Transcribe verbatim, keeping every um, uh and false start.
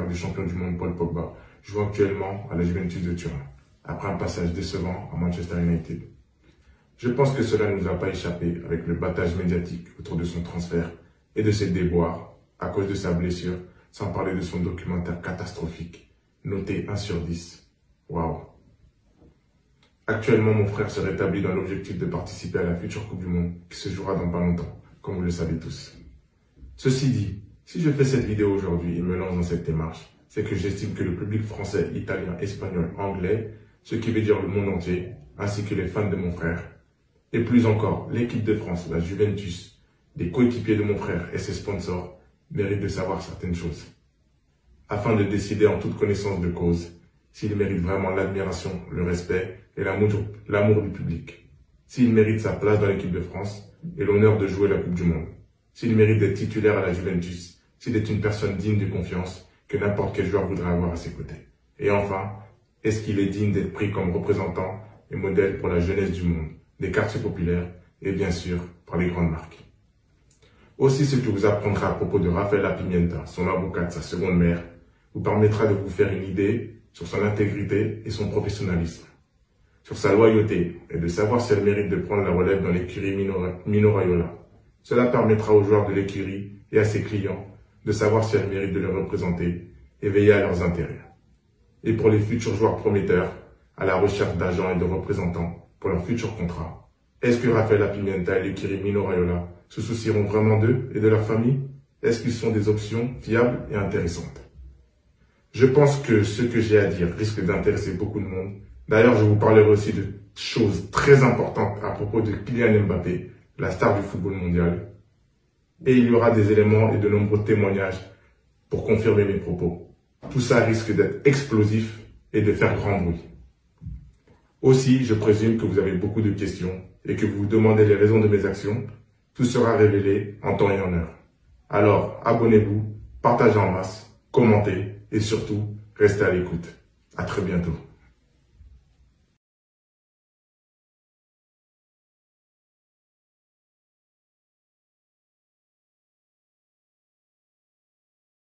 frère du champion du monde Paul Pogba, joue actuellement à la Juventus de Turin, après un passage décevant à Manchester United. Je pense que cela ne nous a pas échappé avec le battage médiatique autour de son transfert et de ses déboires à cause de sa blessure, sans parler de son documentaire catastrophique, noté un sur dix. Waouh! Actuellement, mon frère se rétablit dans l'objectif de participer à la future Coupe du Monde qui se jouera dans pas longtemps, comme vous le savez tous. Ceci dit, si je fais cette vidéo aujourd'hui et me lance dans cette démarche, c'est que j'estime que le public français, italien, espagnol, anglais, ce qui veut dire le monde entier, ainsi que les fans de mon frère, et plus encore l'équipe de France, la Juventus, des coéquipiers de mon frère et ses sponsors, méritent de savoir certaines choses, afin de décider en toute connaissance de cause s'il mérite vraiment l'admiration, le respect et l'amour du public, s'il mérite sa place dans l'équipe de France et l'honneur de jouer la Coupe du Monde, s'il mérite d'être titulaire à la Juventus, s'il est une personne digne de confiance que n'importe quel joueur voudrait avoir à ses côtés. Et enfin, est-ce qu'il est digne d'être pris comme représentant et modèle pour la jeunesse du monde, des quartiers populaires et bien sûr par les grandes marques. Aussi, ce que vous apprendrez à propos de Rafaela Pimienta, son avocate, sa seconde mère, vous permettra de vous faire une idée sur son intégrité et son professionnalisme, sur sa loyauté et de savoir si elle mérite de prendre la relève dans l'écurie Mino, Mino Raiola. Cela permettra aux joueurs de l'écurie et à ses clients de savoir si elle mérite de les représenter et veiller à leurs intérêts. Et pour les futurs joueurs prometteurs, à la recherche d'agents et de représentants pour leurs futurs contrats, est-ce que Rafaela Pimienta et l'écurie Mino Raiola se soucieront vraiment d'eux et de leur famille? Est-ce qu'ils sont des options fiables et intéressantes? Je pense que ce que j'ai à dire risque d'intéresser beaucoup de monde. D'ailleurs, je vous parlerai aussi de choses très importantes à propos de Kylian Mbappé, la star du football mondial. Et il y aura des éléments et de nombreux témoignages pour confirmer mes propos. Tout ça risque d'être explosif et de faire grand bruit. Aussi, je présume que vous avez beaucoup de questions et que vous vous demandez les raisons de mes actions. Tout sera révélé en temps et en heure. Alors, abonnez-vous, partagez en masse, commentez et surtout, restez à l'écoute. À très bientôt.